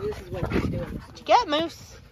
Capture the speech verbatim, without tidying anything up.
this is what he's doing. What you got, Moose?